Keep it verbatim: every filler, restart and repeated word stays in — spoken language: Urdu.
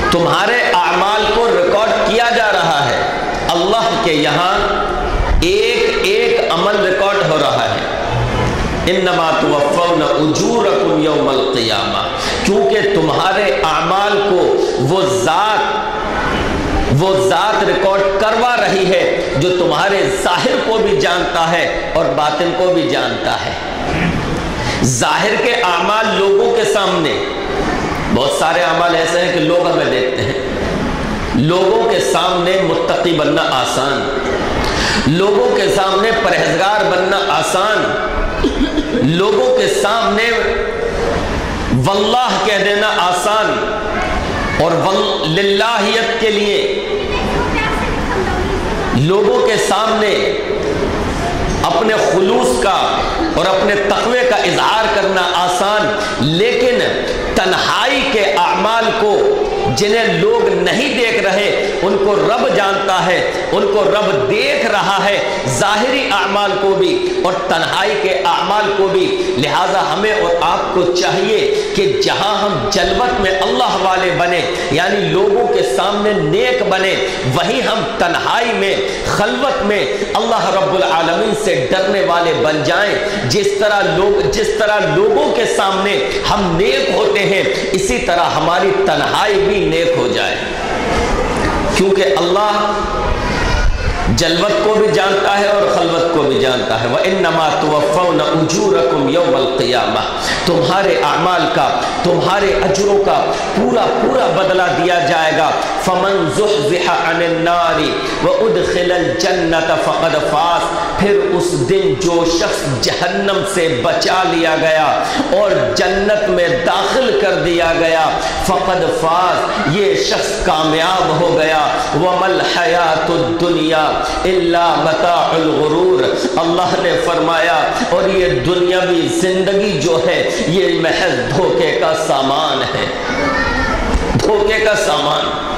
تمہارے اعمال کو ریکارڈ کیا جا رہا ہے، اللہ کے یہاں ایک ایک عمل ریکارڈ ہو رہا ہے۔ انما توفون اجورکم یوم القیامہ، کیونکہ تمہارے اعمال کو وہ ذات وہ ذات ریکارڈ کروا رہی ہے جو تمہارے ظاہر کو بھی جانتا ہے اور باطن کو بھی جانتا ہے۔ ظاہر کے اعمال لوگوں کے سامنے، بہت سارے اعمال ایسے ہیں کہ لوگ ہمیں دیکھتے ہیں، لوگوں کے سامنے متقی بننا آسان، لوگوں کے سامنے پرہیزگار بننا آسان، لوگوں کے سامنے واللہ کہہ دینا آسان، اور للہیت کے لیے لوگوں کے سامنے اپنے خلوص کا اور اپنے تقوی کا اظہار کرنا آسان، لیکن تنہائی کے اعمال کو جنہیں لوگ نہیں دیکھ رہے ان کو رب جانتا ہے، ان کو رب دیکھ رہا ہے، ظاہری اعمال کو بھی اور تنہائی کے اعمال کو بھی۔ لہٰذا ہمیں اور آپ کو چاہیے کہ جہاں ہم جلوت میں اللہ والے بنے، یعنی لوگوں کے سامنے نیک بنے، وہیں ہم تنہائی میں خلوت میں اللہ رب العالمین سے ڈرنے والے بن جائیں۔ جس طرح لوگ جس طرح لوگوں کے سامنے ہم نیک ہوتے ہیں، اسی طرح ہماری تنہائی بھی نیک ہو جائے، کیونکہ اللہ جلوت کو بھی جانتا ہے اور خلوت کو بھی جانتا ہے۔ وَإِنَّمَا تُوَفَّوْنَ أُجُورَكُمْ يَوْمَ الْقِيَامَةِ، تمہارے اعمال کا، تمہارے اجروں کا پورا پورا بدلہ دیا جائے گا۔ فَمَنْ زُحْزِحَ عَنِ النَّارِ وَأُدْخِلَ الْجَنَّةَ فَقَدْ فَازَ، پھر اس دن جو شخص جہنم سے بچا لیا گیا اور جنت میں داخل کر دیا گیا، فقد فاز، یہ شخص کامیاب ہو گیا۔ وَمَا الْحَيَاةُ الدُّنْيَا الا متاع الغرور، اللہ نے فرمایا اور یہ دنیاوی زندگی جو ہے یہ محض دھوکے کا سامان ہے، دھوکے کا سامان۔